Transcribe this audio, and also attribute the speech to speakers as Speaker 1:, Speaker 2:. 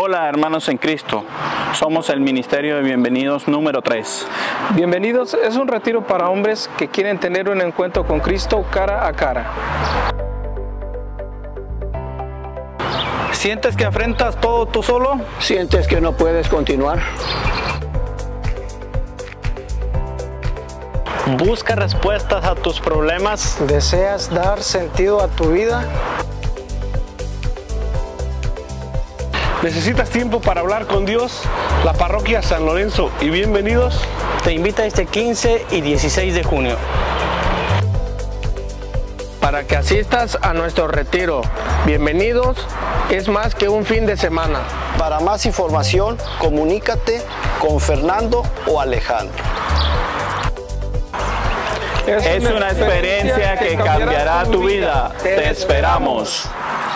Speaker 1: Hola hermanos en Cristo, somos el Ministerio de Bienvenidos número 3.
Speaker 2: Bienvenidos es un retiro para hombres que quieren tener un encuentro con Cristo cara a cara.
Speaker 1: ¿Sientes que enfrentas todo tú solo?
Speaker 3: ¿Sientes que no puedes continuar?
Speaker 4: ¿Busca respuestas a tus problemas?
Speaker 2: ¿Deseas dar sentido a tu vida?
Speaker 5: ¿Necesitas tiempo para hablar con Dios? La parroquia San Lorenzo y Bienvenidos
Speaker 4: Te invita este 15 y 16 de junio.
Speaker 6: Para que asistas a nuestro retiro. Bienvenidos, es más que un fin de semana.
Speaker 3: Para más información, comunícate con Fernando o Alejandro.
Speaker 1: Es una experiencia que cambiará tu vida. Te esperamos.